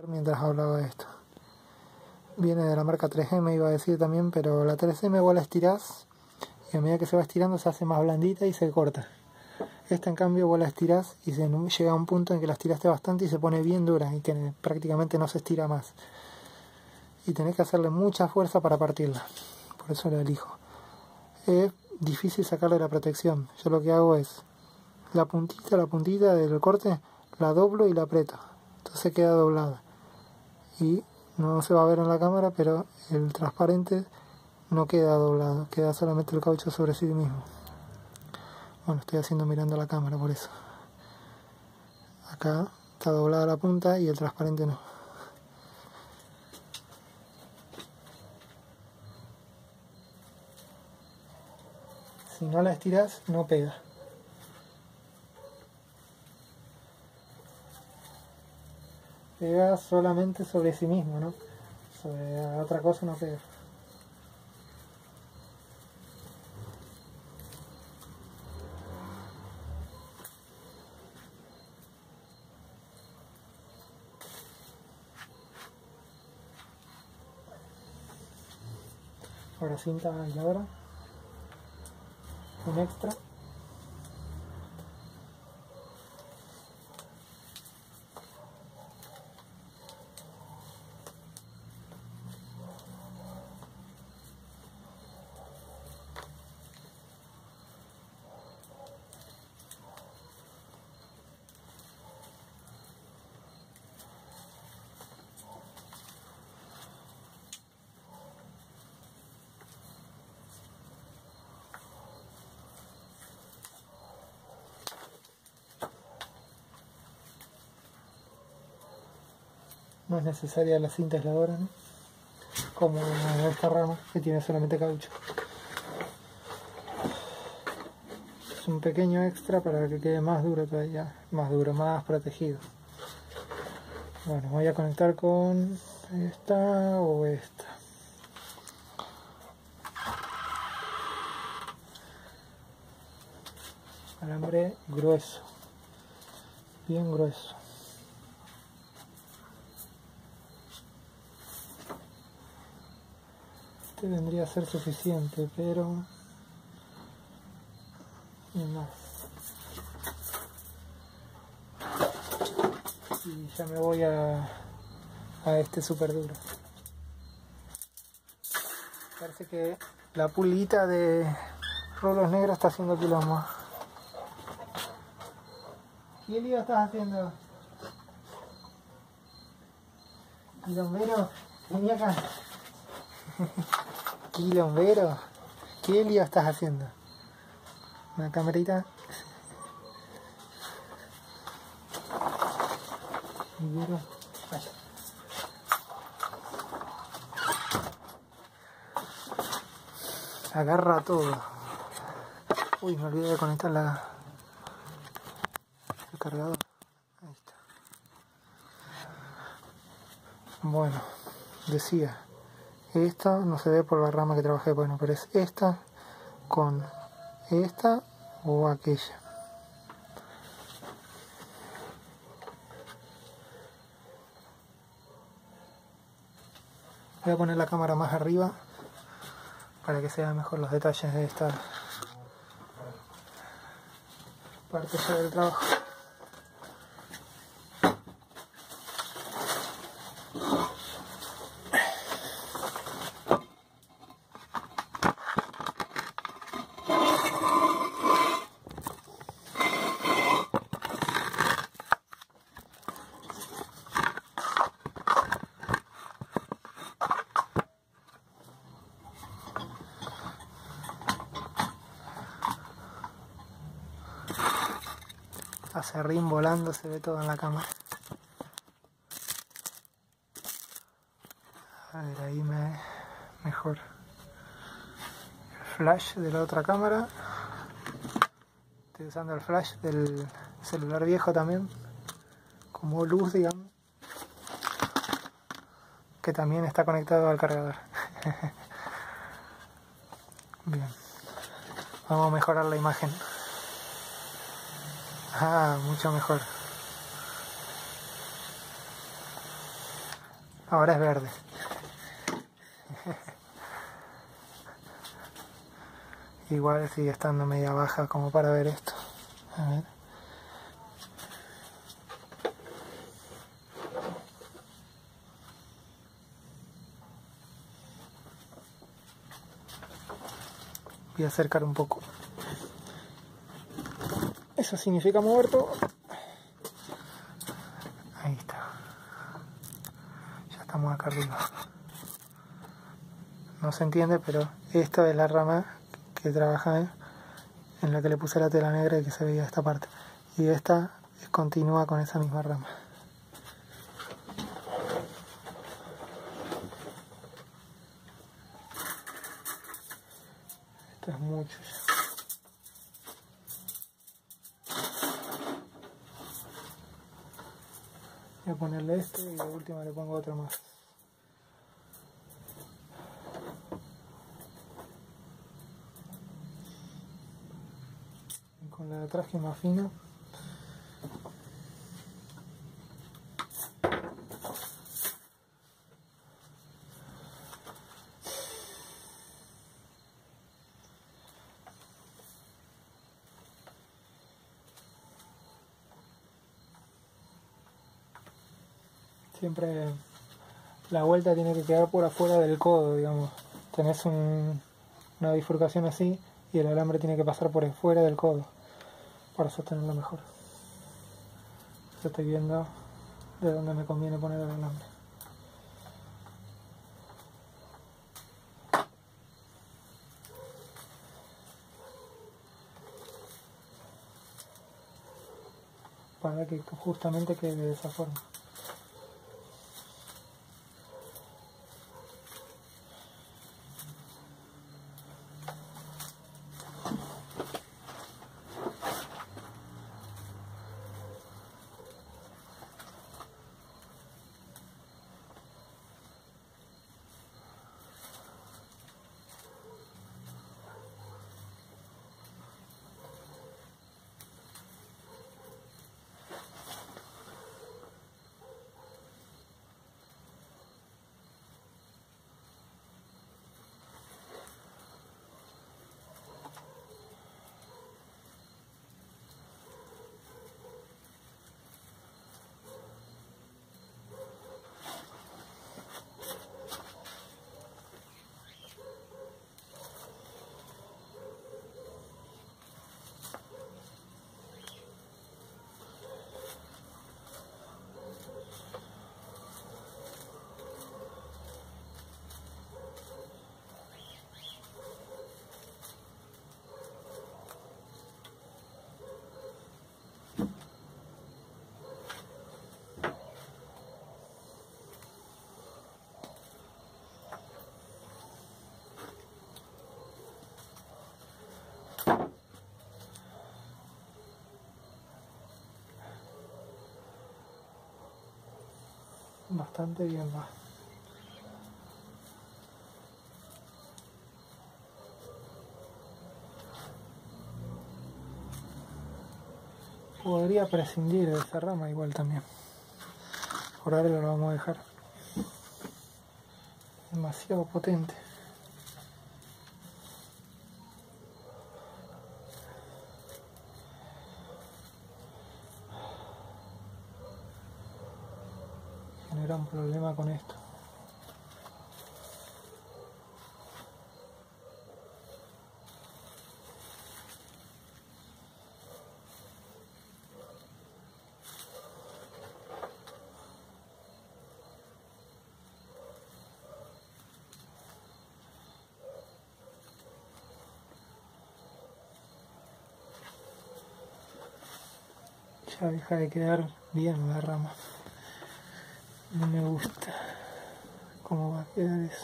Mientras hablaba de esto, viene de la marca 3M, iba a decir también, pero la 3M vos la estirás y a medida que se va estirando se hace más blandita y se corta. Esta en cambio vos la estirás y llega a un punto en que la estiraste bastante y se pone bien dura y que prácticamente no se estira más y tenés que hacerle mucha fuerza para partirla, por eso la elijo. Es difícil sacarle la protección. Yo lo que hago es la puntita del corte la doblo y la aprieto, entonces queda doblada y no se va a ver en la cámara, pero el transparente no queda doblado, queda solamente el caucho sobre sí mismo. Bueno, estoy haciendo mirando la cámara, por eso acá está doblada la punta y el transparente no. Si no la estiras no pega. Pega solamente sobre sí mismo, ¿no? Sobre otra cosa no pega. Ahora cinta aisladora, un extra. No es necesaria la cinta aisladora, ¿no? Como esta rama que tiene solamente caucho. Es un pequeño extra para que quede más duro todavía, más duro, más protegido. Bueno, voy a conectar con esta o esta. Alambre grueso, bien grueso. Este vendría a ser suficiente, pero y más. Y ya me voy a este super duro. Parece que la pulguita de rolos negros está haciendo quilombo. ¿Qué lío estás haciendo? ¿Quilombero? Vení acá. ¿Quilombero? ¿Qué lío estás haciendo? Una camarita. Vaya. Agarra todo. Uy, me olvidé de conectar el cargador. Ahí está. Bueno, decía, esta no se ve por la rama que trabajé, bueno, pero es esta con esta o aquella. Voy a poner la cámara más arriba para que se vean mejor los detalles de esta parte del trabajo. Acerrín volando, se ve todo en la cámara. A ver, ahí mejor. El flash de la otra cámara. Estoy usando el flash del celular viejo también, como luz, digamos, que también está conectado al cargador. Bien, vamos a mejorar la imagen. Ah, mucho mejor. Ahora es verde. Igual sigue estando media baja como para ver esto. A ver. Voy a acercar un poco. Eso significa mover todo. Ahí está. Ya estamos acá arriba. No se entiende, pero esta es la rama que trabaja en la que le puse la tela negra y que se veía esta parte. Y esta continúa con esa misma rama. Esto es mucho ya. Voy a ponerle este y de última le pongo otro más. Y con la de atrás que es más fina. Siempre la vuelta tiene que quedar por afuera del codo, digamos. Tenés una bifurcación así y el alambre tiene que pasar por fuera del codo para sostenerlo mejor. Yo estoy viendo de dónde me conviene poner el alambre. Para que justamente quede de esa forma. Bastante bien va. Podría prescindir de esa rama igual también. Por ahora lo vamos a dejar. Demasiado potente. Genera un problema con esto. Ya deja de quedar bien la rama. No me gusta cómo va a quedar eso.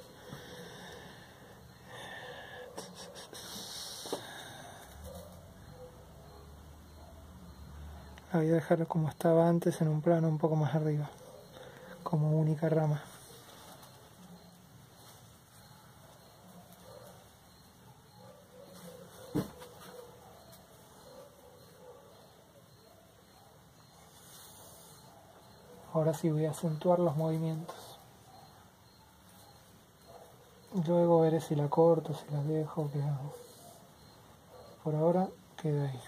La voy a dejar como estaba antes, en un plano un poco más arriba, como única rama. Ahora sí voy a acentuar los movimientos. Luego veré si la corto, si la dejo, qué hago. Por ahora queda ahí.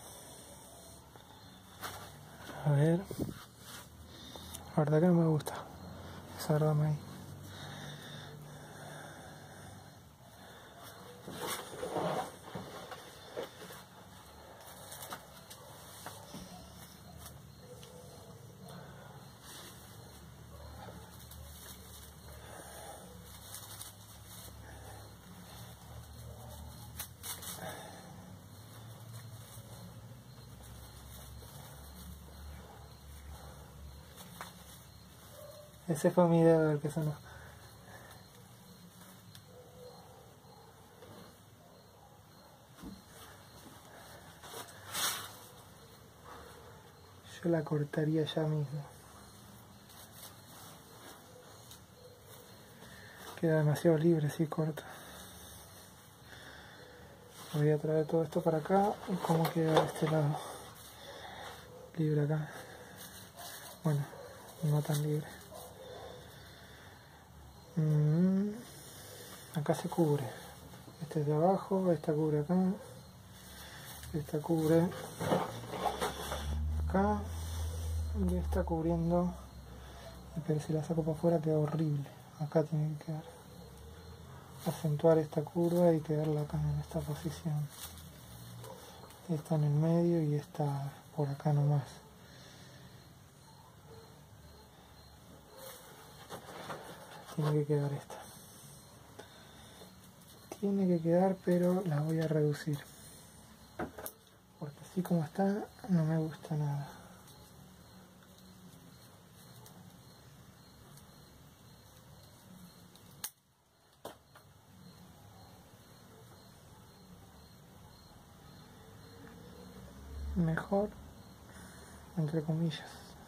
A ver. La verdad que no me gusta esa rama ahí. Ese fue mi dedo el que sonó. Yo la cortaría ya mismo. Queda demasiado libre si corto. Voy a traer todo esto para acá. ¿Cómo queda de este lado? Libre acá. Bueno, no tan libre. Acá se cubre. Este es de abajo, esta cubre acá. Esta cubre acá. Y esta cubriendo. Pero si la saco para afuera queda horrible. Acá tiene que quedar. Acentuar esta curva y quedarla acá en esta posición. Esta en el medio y esta por acá nomás. Tiene que quedar esta. Tiene que quedar, pero la voy a reducir. Porque así como está, no me gusta nada. Mejor, entre comillas.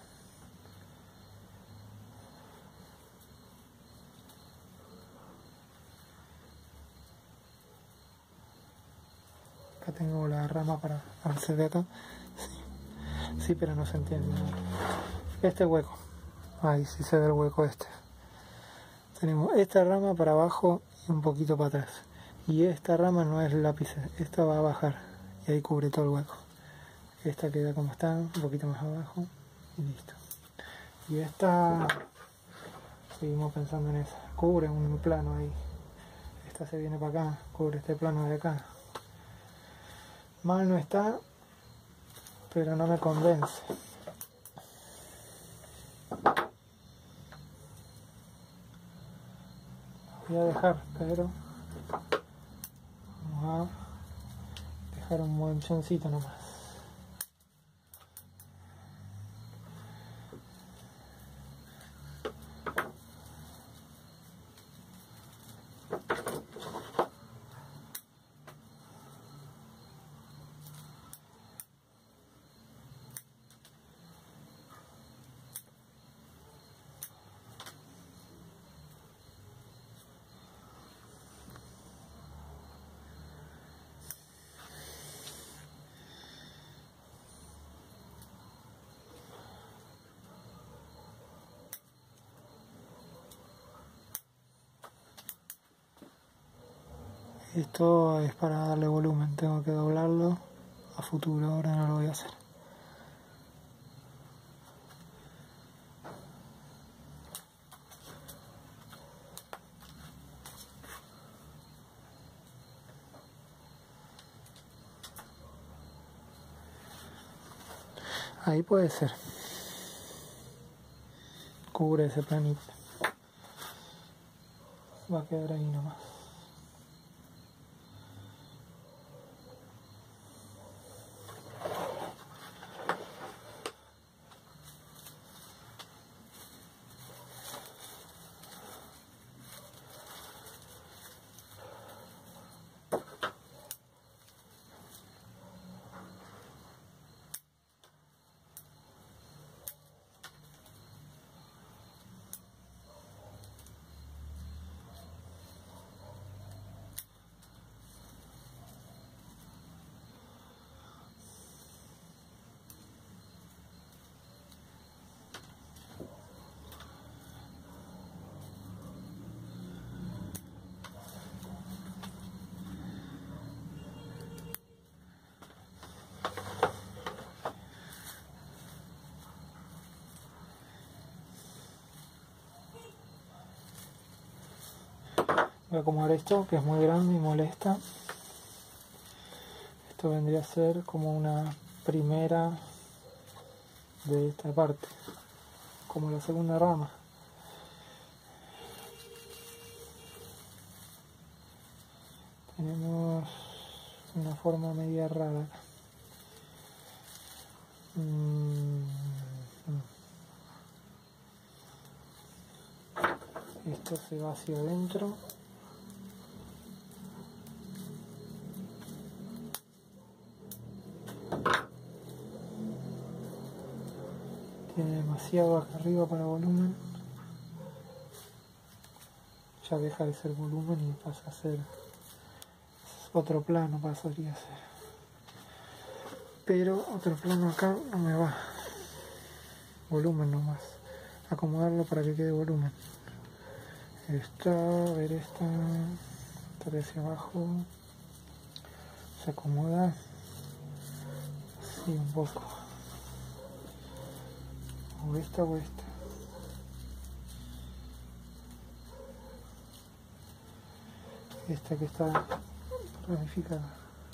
Acá tengo la rama para hacer de acá. Sí, pero no se entiende. Este hueco. Ahí sí se ve el hueco este. Tenemos esta rama para abajo y un poquito para atrás. Y esta rama no es lápiz, esta va a bajar. Y ahí cubre todo el hueco. Esta queda como está, un poquito más abajo. Y listo. Y esta, seguimos pensando en esa. Cubre un plano ahí. Esta se viene para acá, cubre este plano de acá. Mal no está, pero no me convence. Voy a dejar, pero vamos a dejar un manchoncito nomás. Esto es para darle volumen, tengo que doblarlo a futuro, ahora no lo voy a hacer. Ahí puede ser. Cubre ese planito. Va a quedar ahí nomás. Voy a acomodar esto, que es muy grande y molesta. Esto vendría a ser como una primera de esta parte, como la segunda rama. Tenemos una forma media rara. Esto se va hacia adentro. Tiene demasiado acá arriba para volumen. Ya deja de ser volumen y pasa a ser otro plano, pasaría a ser. Pero otro plano acá no me va. Volumen nomás. Acomodarlo para que quede volumen. Esta, a ver esta de hacia abajo. Se acomoda. Sí, un poco. O esta o esta. Esta que está ramificada.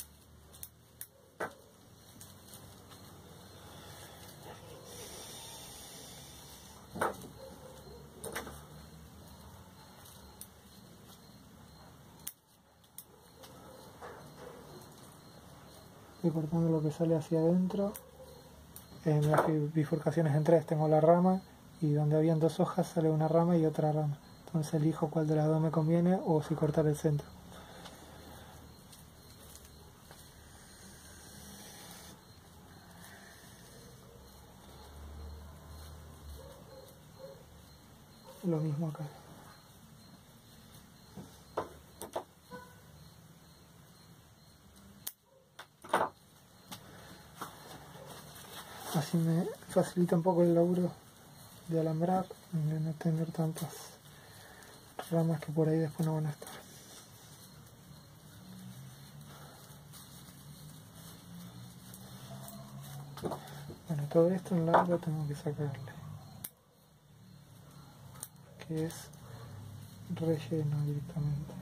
Estoy cortando lo que sale hacia adentro. En las bifurcaciones en tres tengo la rama y donde habían dos hojas sale una rama y otra rama. Entonces elijo cuál de las dos me conviene o si cortar el centro. Lo mismo acá. Así me facilita un poco el laburo de alambrar, de no tener tantas ramas que por ahí después no van a estar. Bueno, todo esto en largo tengo que sacarle, que es relleno directamente.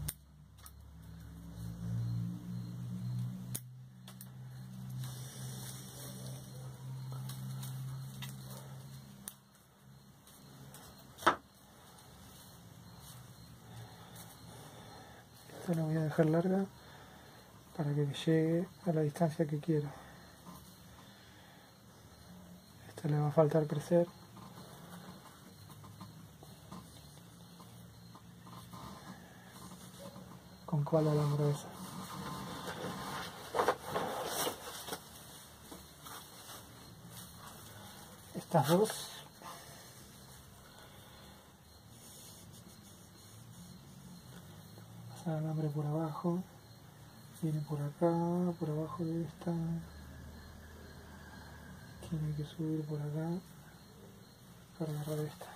Esta la voy a dejar larga para que llegue a la distancia que quiero. Esta le va a faltar crecer. ¿Con cuál alambro esa? Estas dos. Pasar alambre por abajo. Viene por acá, por abajo de esta. Tiene que subir por acá para agarrar esta.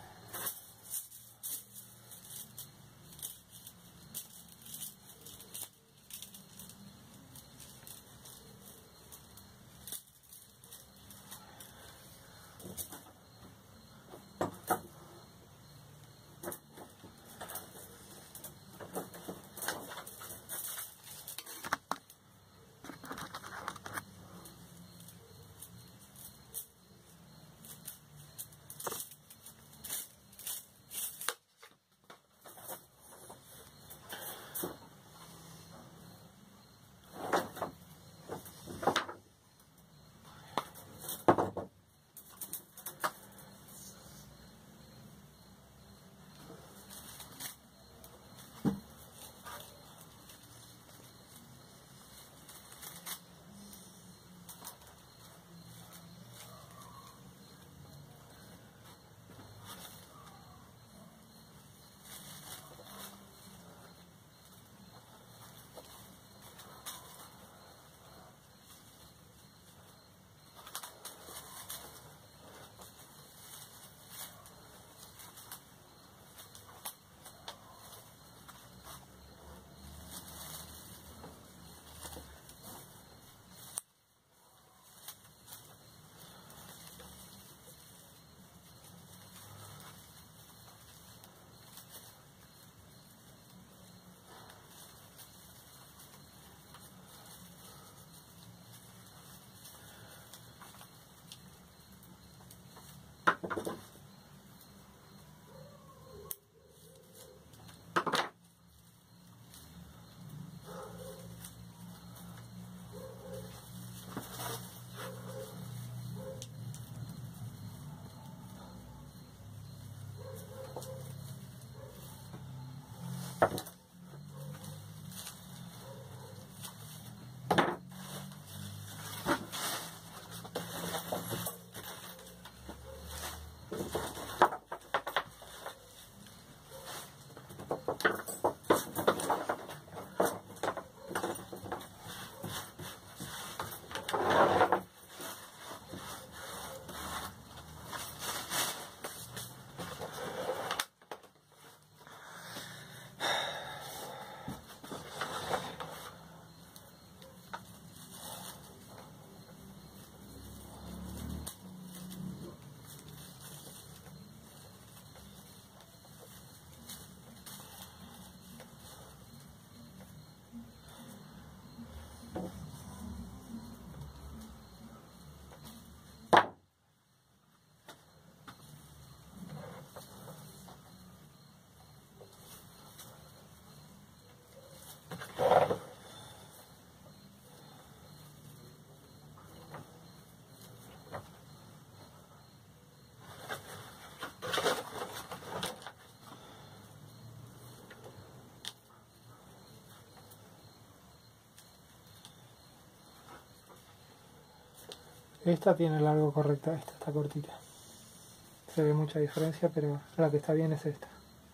Esta tiene el largo correcto, esta está cortita. Se ve mucha diferencia, pero la que está bien es esta.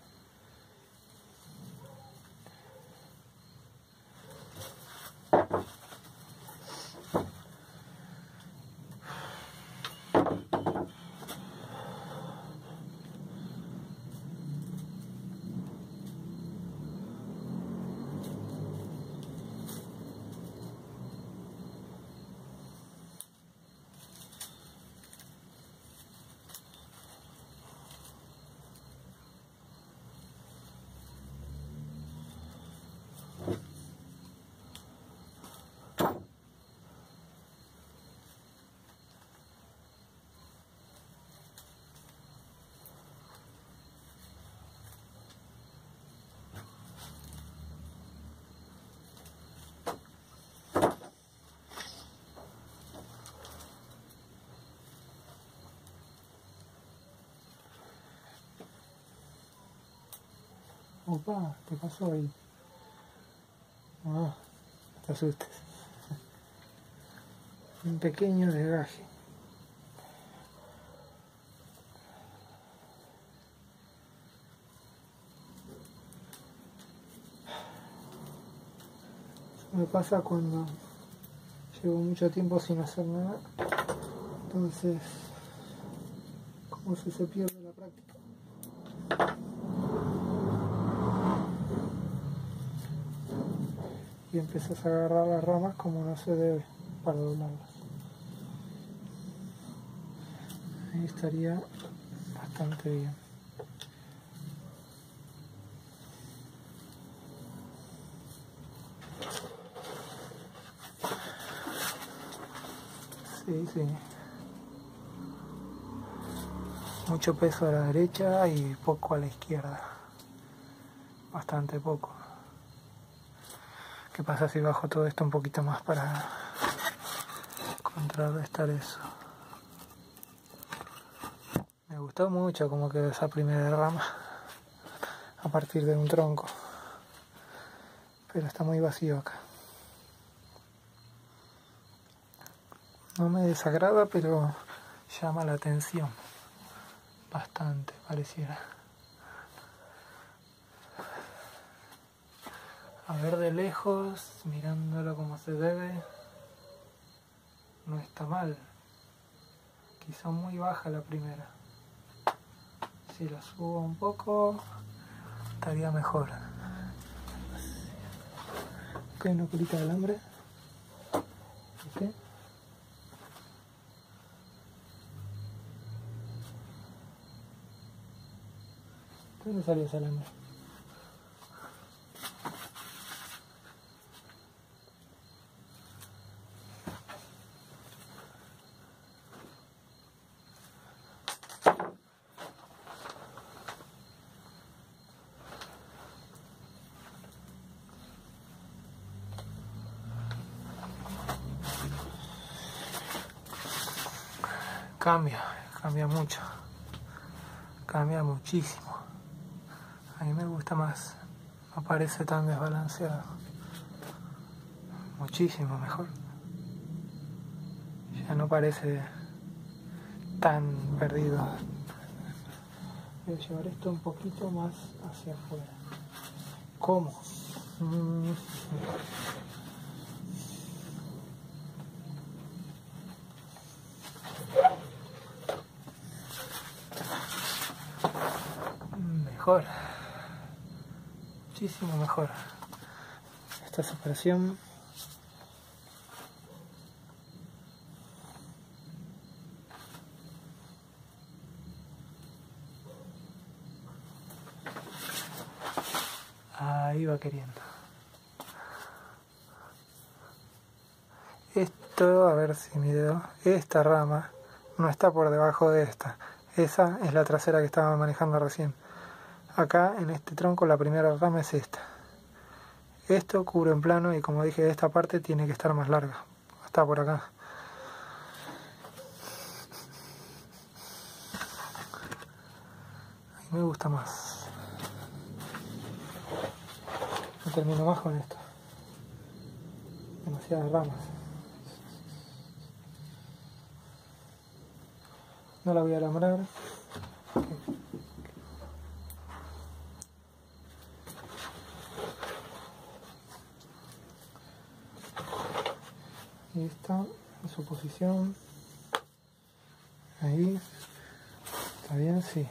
Opa, ¿qué pasó ahí? Ah, no te asustes. Un pequeño desgaje. Eso me pasa cuando llevo mucho tiempo sin hacer nada. Entonces, como si se pierde la práctica. Y empiezas a agarrar las ramas como no se debe para doblarlas. Ahí estaría bastante bien. Sí, sí. Mucho peso a la derecha y poco a la izquierda. Bastante poco. ¿Qué pasa si bajo todo esto un poquito más para contrarrestar eso? Me gustó mucho cómo quedó esa primera rama a partir de un tronco, pero está muy vacío acá. No me desagrada, pero llama la atención bastante, pareciera. A ver de lejos, mirándolo como se debe, no está mal. Quizá muy baja la primera. Si la subo un poco, estaría mejor. Ok, una colita de alambre. Ok. ¿Dónde salió ese alambre? cambia mucho, cambia muchísimo. A mí me gusta más, no parece tan desbalanceado, muchísimo mejor. Ya no parece tan perdido. Voy a llevar esto un poquito más hacia afuera. ¿Cómo? Mejor, muchísimo mejor. Esta separación ahí va queriendo. Esto, a ver si mi dedo, esta rama no está por debajo de esta. Esa es la trasera que estaba manejando recién. Acá en este tronco la primera rama es esta. Esto cubre en plano y como dije, esta parte tiene que estar más larga. Está por acá. A mí me gusta más. No termino más con esto. Demasiadas ramas. No la voy a alambrar. Ahí está, en su posición. Ahí. ¿Está bien? Sí.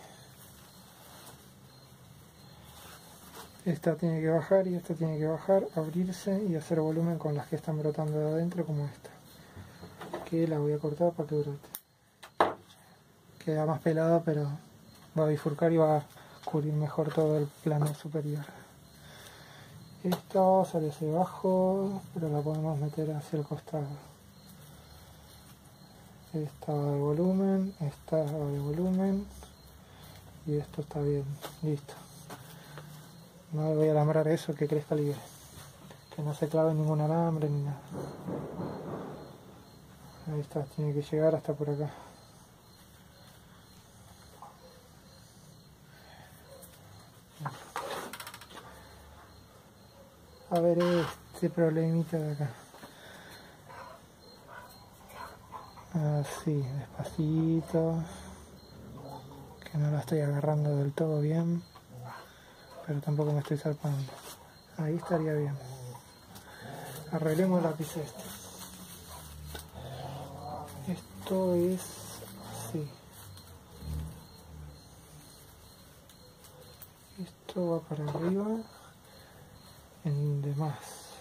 Esta tiene que bajar y esta tiene que bajar, abrirse y hacer volumen con las que están brotando de adentro, como esta. Que la voy a cortar para que brote. Queda más pelada, pero va a bifurcar y va a cubrir mejor todo el plano superior. Esta sale hacia abajo, pero la podemos meter hacia el costado. Esta va de volumen, esta va de volumen y esto está bien, listo. No le voy a alambrar eso, que crezca libre, que no se clave ningún alambre ni nada. Ahí está, tiene que llegar hasta por acá. A ver este problemita de acá. Así, despacito, que no la estoy agarrando del todo bien, pero tampoco me estoy zarpando. Ahí estaría bien. Arreglemos el lápiz este. Esto es así. Esto va para arriba en demás.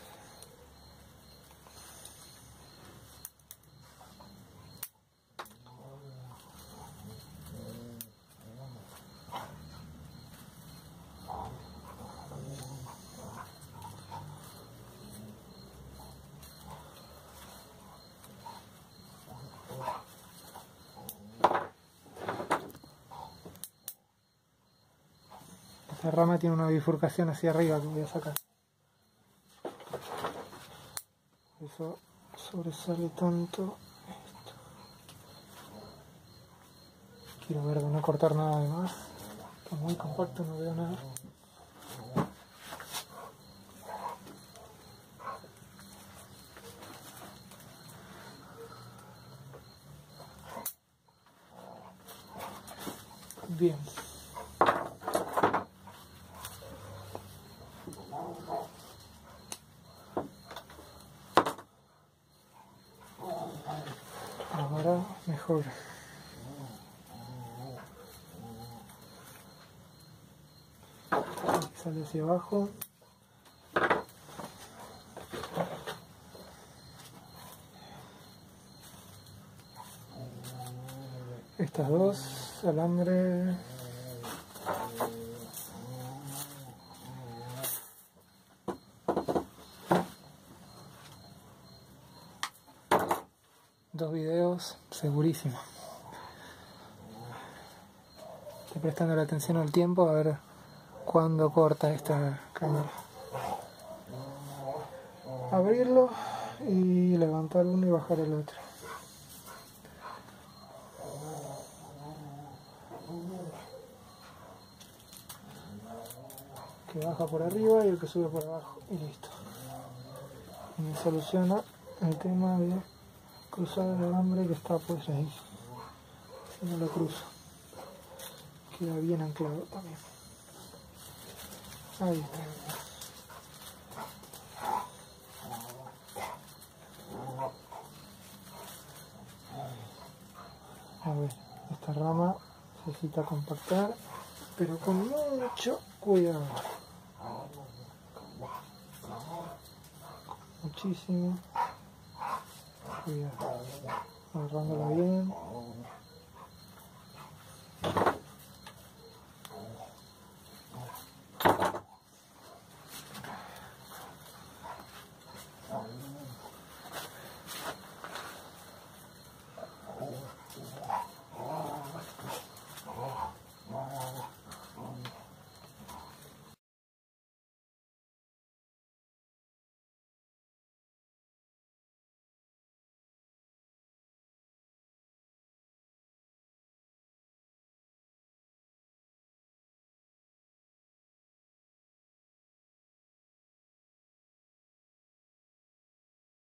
Esta rama tiene una bifurcación hacia arriba que voy a sacar. Por eso sobresale tanto esto. Quiero ver de no cortar nada de más. Está muy compacto, no veo nada. Bien. Ahora mejor. Sale hacia abajo. Estas dos alambres. Dos videos, segurísimo. Estoy prestando la atención al tiempo a ver cuándo corta esta cámara. Abrirlo y levantar uno y bajar el otro. que baja por arriba y el que sube por abajo y listo. Y me soluciona el tema de cruzar el alambre que está pues ahí. Si no lo cruzo, queda bien anclado también. Ahí está. A ver, esta rama necesita compactar, pero con mucho cuidado. Muchísimo cuidado. Agarrándola bien.